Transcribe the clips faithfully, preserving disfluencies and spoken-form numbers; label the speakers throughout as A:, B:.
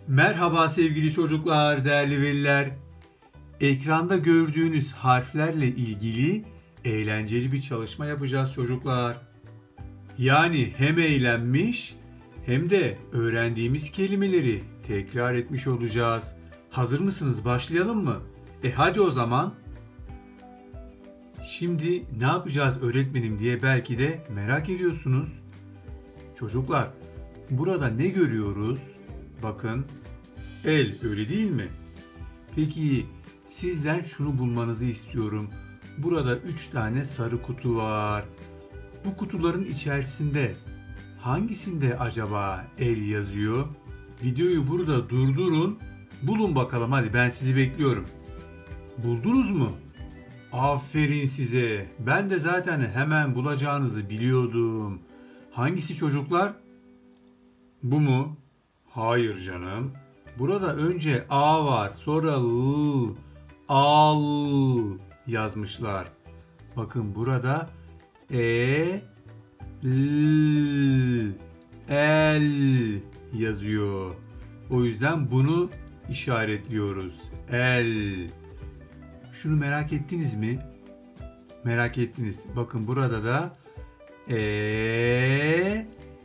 A: Merhaba sevgili çocuklar, değerli veliler. Ekranda gördüğünüz harflerle ilgili eğlenceli bir çalışma yapacağız çocuklar. Yani hem eğlenmiş hem de öğrendiğimiz kelimeleri tekrar etmiş olacağız. Hazır mısınız? Başlayalım mı? E hadi o zaman. Şimdi ne yapacağız öğretmenim diye belki de merak ediyorsunuz. Çocuklar, burada ne görüyoruz? Bakın, el, öyle değil mi? Peki sizden şunu bulmanızı istiyorum. Burada üç tane sarı kutu var. Bu kutuların içerisinde hangisinde acaba el yazıyor? Videoyu burada durdurun. Bulun bakalım, hadi ben sizi bekliyorum. Buldunuz mu? Aferin size. Ben de zaten hemen bulacağınızı biliyordum. Hangisi çocuklar? Bu mu? Hayır canım. Burada önce A var, sonra L, al yazmışlar. Bakın burada E, L, el yazıyor. O yüzden bunu işaretliyoruz. El. Şunu merak ettiniz mi? Merak ettiniz. Bakın burada da E,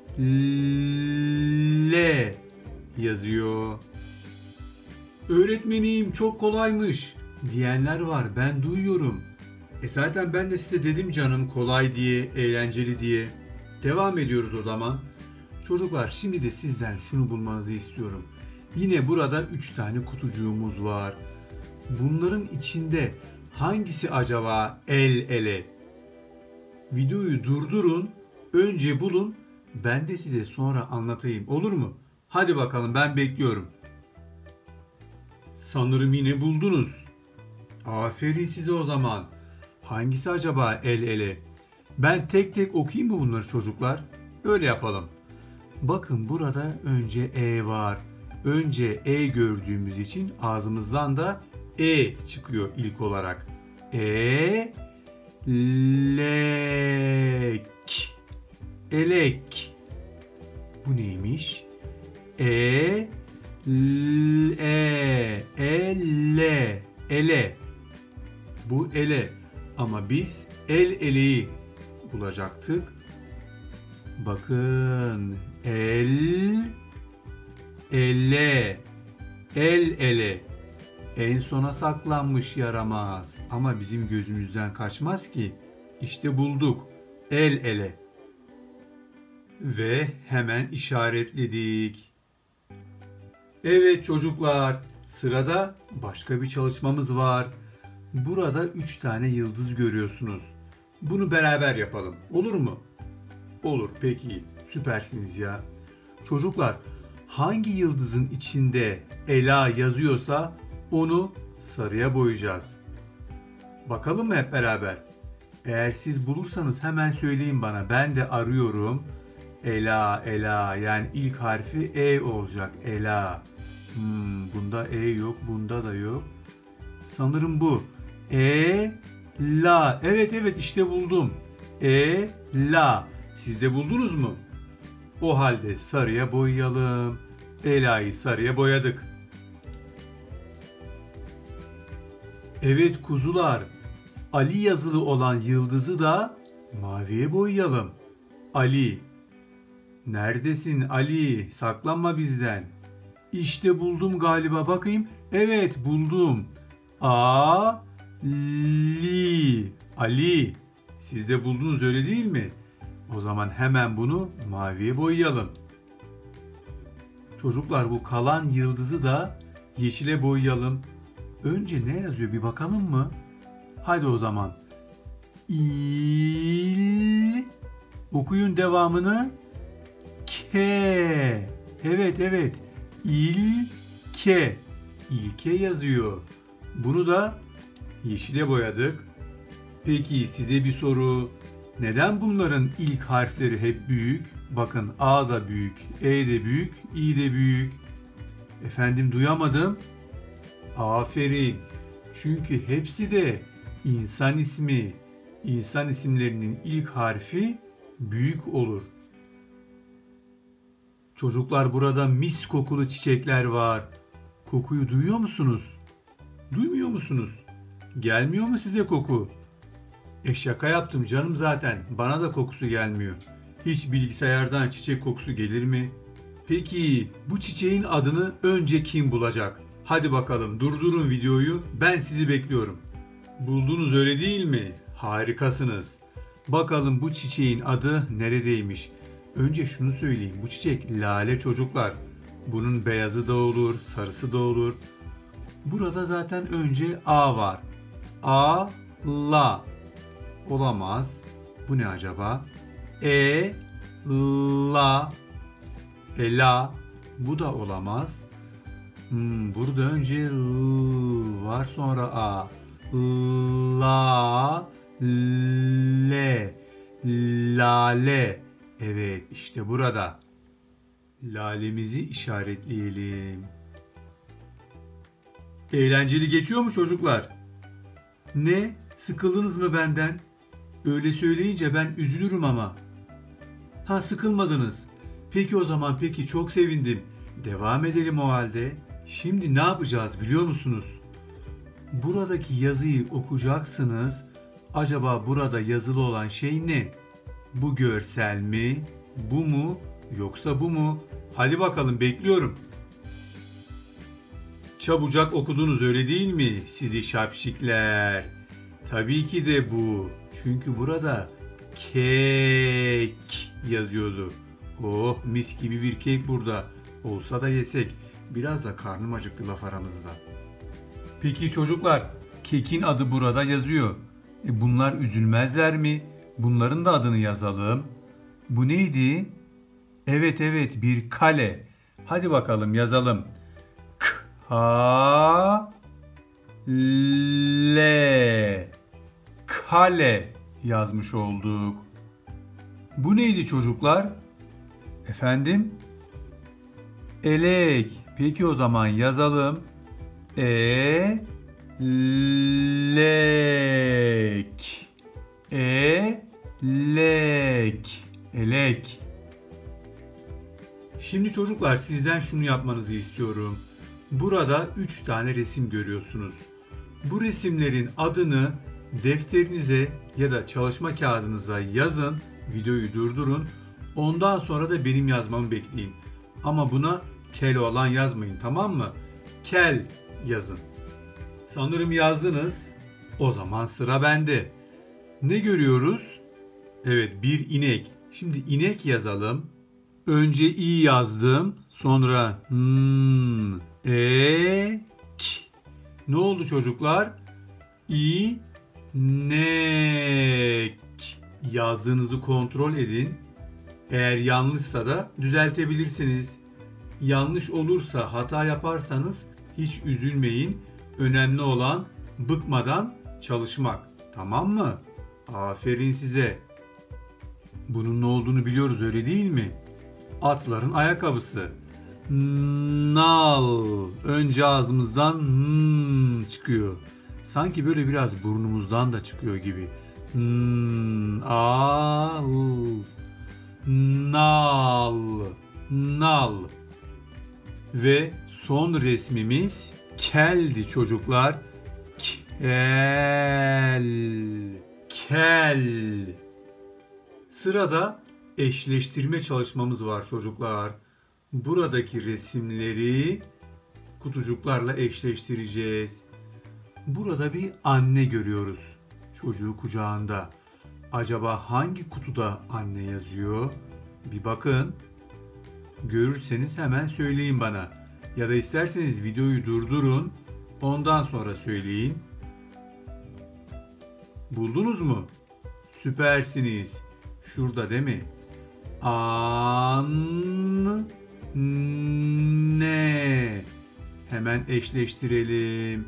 A: L yazıyor. Öğretmenim çok kolaymış diyenler var, ben duyuyorum. E zaten ben de size dedim canım, kolay diye, eğlenceli diye. Devam ediyoruz o zaman. Çocuklar, şimdi de sizden şunu bulmanızı istiyorum. Yine burada üç tane kutucuğumuz var. Bunların içinde hangisi acaba el ele? Videoyu durdurun, önce bulun, ben de size sonra anlatayım, olur mu? Hadi bakalım, ben bekliyorum. Sanırım yine buldunuz. Aferin size o zaman. Hangisi acaba el ele? Ben tek tek okuyayım mı bunları çocuklar? Öyle yapalım. Bakın burada önce E var. Önce E gördüğümüz için ağzımızdan da E çıkıyor ilk olarak. E, lek. Elek. Bu neymiş? E, L, e, elle, ele. Bu ele. Ama biz el eleği bulacaktık. Bakın, el, ele, el ele. En sona saklanmış yaramaz. Ama bizim gözümüzden kaçmaz ki. İşte bulduk. El ele. Ve hemen işaretledik. Evet çocuklar, sırada başka bir çalışmamız var. Burada üç tane yıldız görüyorsunuz. Bunu beraber yapalım. Olur mu? Olur, peki. Süpersiniz ya. Çocuklar, hangi yıldızın içinde Ela yazıyorsa onu sarıya boyayacağız. Bakalım mı hep beraber? Eğer siz bulursanız hemen söyleyin bana. Ben de arıyorum. Ela, Ela, yani ilk harfi E olacak. Ela. Hmm, bunda E yok, bunda da yok. Sanırım bu. E, la. Evet evet, işte buldum. E, la. Siz de buldunuz mu? O halde sarıya boyayalım. Ela'yı sarıya boyadık. Evet kuzular. Ali yazılı olan yıldızı da maviye boyayalım. Ali. Neredesin Ali? Saklanma bizden. İşte buldum galiba, bakayım. Evet buldum. A, li. Ali. Siz de buldunuz, öyle değil mi? O zaman hemen bunu maviye boyayalım. Çocuklar, bu kalan yıldızı da yeşile boyayalım. Önce ne yazıyor bir bakalım mı? Hadi o zaman. İl. Okuyun devamını. Ke. Evet evet. İlke. İlke yazıyor. Bunu da yeşile boyadık. Peki size bir soru. Neden bunların ilk harfleri hep büyük? Bakın, A da büyük, E de büyük, İ de büyük. Efendim, duyamadım. Aferin. Çünkü hepsi de insan ismi. İnsan isimlerinin ilk harfi büyük olur. Çocuklar burada mis kokulu çiçekler var. Kokuyu duyuyor musunuz? Duymuyor musunuz? Gelmiyor mu size koku? E şaka yaptım canım zaten. Bana da kokusu gelmiyor. Hiç bilgisayardan çiçek kokusu gelir mi? Peki bu çiçeğin adını önce kim bulacak? Hadi bakalım durdurun videoyu. Ben sizi bekliyorum. Buldunuz öyle değil mi? Harikasınız. Bakalım bu çiçeğin adı neredeymiş? Önce şunu söyleyeyim. Bu çiçek lale çocuklar. Bunun beyazı da olur, sarısı da olur. Burada zaten önce A var. A, la. Olamaz. Bu ne acaba? E, la. E, la. Bu da olamaz. Hmm, burada önce L var, sonra A. La, le, lale. Evet, işte burada. Lalemizi işaretleyelim. Eğlenceli geçiyor mu çocuklar? Ne? Sıkıldınız mı benden? Öyle söyleyince ben üzülürüm ama. Ha, sıkılmadınız. Peki o zaman, peki, çok sevindim. Devam edelim o halde. Şimdi ne yapacağız biliyor musunuz? Buradaki yazıyı okuyacaksınız. Acaba burada yazılı olan şey ne? Bu görsel mi? Bu mu? Yoksa bu mu? Hadi bakalım, bekliyorum. Çabucak okudunuz öyle değil mi sizi şapşikler? Tabii ki de bu. Çünkü burada kek yazıyordu. Oh, mis gibi bir kek burada. Olsa da yesek. Biraz da karnım acıktı laf aramızda. Peki çocuklar, kekin adı burada yazıyor. E bunlar üzülmezler mi? Bunların da adını yazalım. Bu neydi? Evet evet, bir kale. Hadi bakalım yazalım. K ha le kale yazmış olduk. Bu neydi çocuklar? Efendim? Elek. Peki o zaman yazalım. E lek. E lek. Elek. Şimdi çocuklar, sizden şunu yapmanızı istiyorum. Burada üç tane resim görüyorsunuz. Bu resimlerin adını defterinize ya da çalışma kağıdınıza yazın, videoyu durdurun. Ondan sonra da benim yazmamı bekleyin. Ama buna Keloğlan yazmayın, tamam mı? Kel yazın. Sanırım yazdınız. O zaman sıra bende. Ne görüyoruz? Evet, bir inek. Şimdi inek yazalım. Önce i yazdım. Sonra n, e, k. Ne oldu çocuklar? İ, nek. Yazdığınızı kontrol edin. Eğer yanlışsa da düzeltebilirsiniz. Yanlış olursa, hata yaparsanız hiç üzülmeyin. Önemli olan bıkmadan çalışmak. Tamam mı? Aferin size. Bunun ne olduğunu biliyoruz öyle değil mi? Atların ayakkabısı. Nal. Önce ağzımızdan hmm çıkıyor. Sanki böyle biraz burnumuzdan da çıkıyor gibi. Nal. Nal. Nal. Ve son resmimiz keldi çocuklar. Kel. Kel. Sırada eşleştirme çalışmamız var çocuklar. Buradaki resimleri kutucuklarla eşleştireceğiz. Burada bir anne görüyoruz. Çocuğu kucağında. Acaba hangi kutuda anne yazıyor? Bir bakın. Görürseniz hemen söyleyin bana. Ya da isterseniz videoyu durdurun. Ondan sonra söyleyin. Buldunuz mu? Süpersiniz. Şurada değil mi? Anne. Hemen eşleştirelim.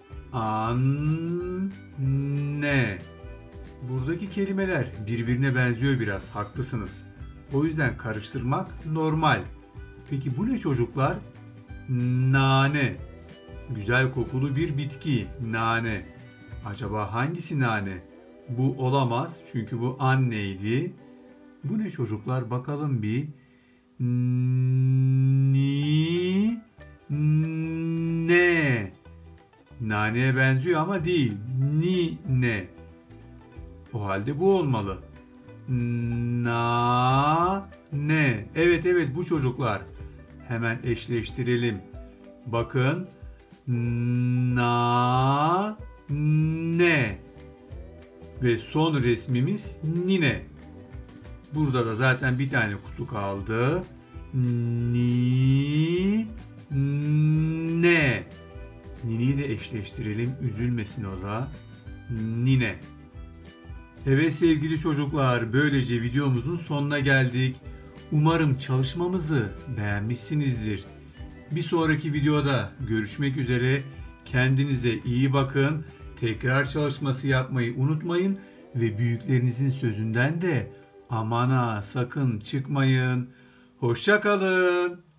A: Anne. Buradaki kelimeler birbirine benziyor biraz. Haklısınız. O yüzden karıştırmak normal. Peki bu ne çocuklar? Nane. Güzel kokulu bir bitki. Nane. Acaba hangisi nane? Bu olamaz çünkü bu anneydi. Bu ne çocuklar? Bakalım bir. Ni ne. Naneye benziyor ama değil. Ni ne. O halde bu olmalı. Na ne. Evet evet bu çocuklar. Hemen eşleştirelim. Bakın. Na ne. Ve son resmimiz nine. Burada da zaten bir tane kutu kaldı. Ni ne. Nine'yi de eşleştirelim. Üzülmesin o da. Nine. Evet sevgili çocuklar, böylece videomuzun sonuna geldik. Umarım çalışmamızı beğenmişsinizdir. Bir sonraki videoda görüşmek üzere. Kendinize iyi bakın. Tekrar çalışması yapmayı unutmayın ve büyüklerinizin sözünden de aman ha sakın çıkmayın. Hoşça kalın.